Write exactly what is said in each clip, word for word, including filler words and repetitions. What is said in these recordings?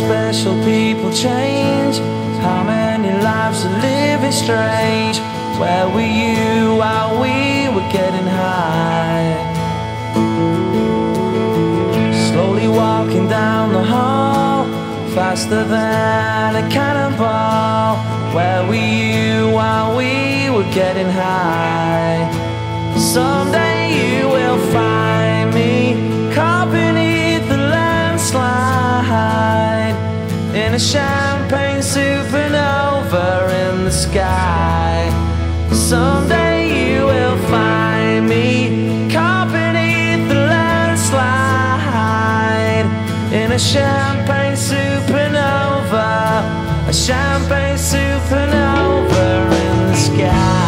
special people change? How many lives are living strange? Where were you while we were getting high? Slowly walking down the hall, faster than a cannonball. Where were you while we were getting high? Someday you will find me caught beneath the landslide, in a champagne supernova in the sky. Someday you will find me caught beneath the landslide, in a champagne supernova, a champagne supernova in the sky.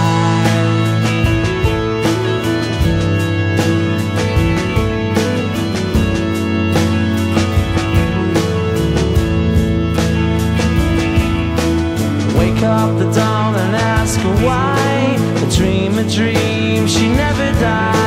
Wake up the dawn and ask her why. A dream, a dream, she never died.